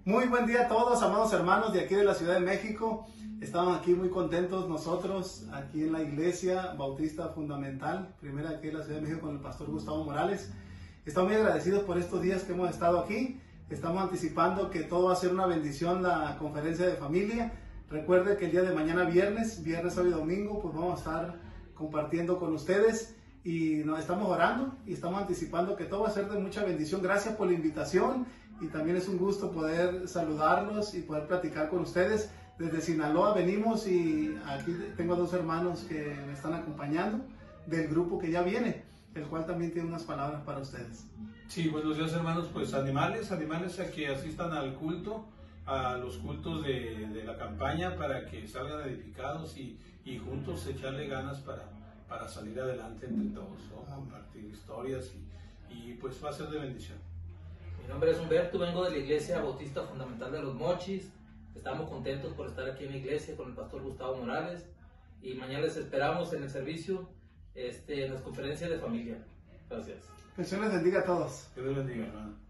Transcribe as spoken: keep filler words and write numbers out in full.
Muy buen día a todos, amados hermanos de aquí de la Ciudad de México. Estamos aquí muy contentos nosotros, aquí en la Iglesia Bautista Fundamental, primera aquí en la Ciudad de México, con el pastor Gustavo Morales. Estamos muy agradecidos por estos días que hemos estado aquí. Estamos anticipando que todo va a ser una bendición la conferencia de familia. Recuerde que el día de mañana viernes, viernes, sábado y domingo, pues vamos a estar compartiendo con ustedes y nos estamos orando y estamos anticipando que todo va a ser de mucha bendición. Gracias por la invitación y también es un gusto poder saludarlos y poder platicar con ustedes. Desde Sinaloa venimos y aquí tengo dos hermanos que me están acompañando del grupo que ya viene, el cual también tiene unas palabras para ustedes. Sí, buenos días hermanos, pues animales, animales a que asistan al culto, a los cultos de, de la campaña para que salgan edificados y, y juntos echarle ganas para, para salir adelante entre todos, ¿no? Compartir historias y, y pues va a ser de bendición. Mi nombre es Humberto, vengo de la Iglesia Bautista Fundamental de Los Mochis. Estamos contentos por estar aquí en la iglesia con el pastor Gustavo Morales y mañana les esperamos en el servicio, este, en las conferencias de familia. Gracias. Que Dios les bendiga a todos. Que Dios bendiga, hermano.